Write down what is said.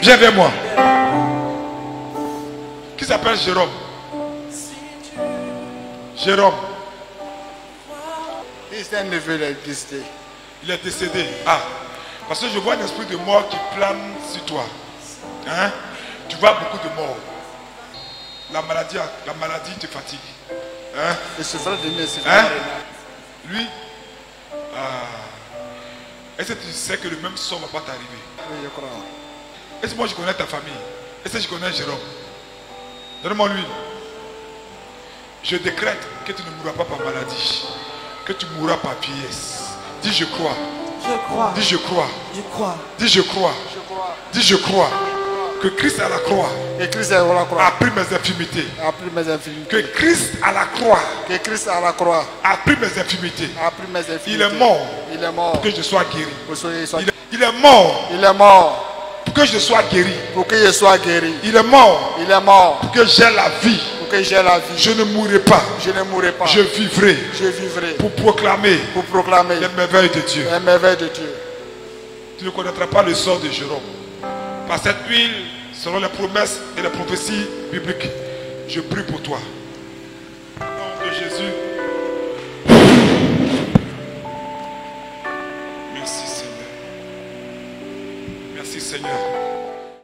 Viens vers moi. Qui s'appelle Jérôme? Jérôme. Il est décédé. Ah. Parce que je vois un esprit de mort qui plane sur toi. Hein? Tu vois beaucoup de morts. La maladie te fatigue. Hein? Hein? Lui, est-ce que tu sais que le même sort ne va pas t'arriver? Oui, je crois. Est-ce que moi je connais ta famille? Est-ce que je connais Jérôme? Donne-moi lui. Je décrète que tu ne mourras pas par maladie, que tu mourras par vieillesse. Dis je crois. Je crois. Dis je crois. Je crois. Dis je crois. Dis je crois. Que Christ à la croix a pris mes infirmités. Que Christ à la croix a pris mes infirmités. Il est mort pour que je sois guéri. Il est mort pour que je sois guéri. Il est mort pour que j'ai la vie. Je ne mourrai pas. Je vivrai pour proclamer les merveilles de Dieu. Tu ne connaîtras pas le sort de Jérôme. Par cette huile, selon les promesses et les prophéties bibliques, je prie pour toi. Au nom de Jésus. Merci Seigneur. Merci Seigneur.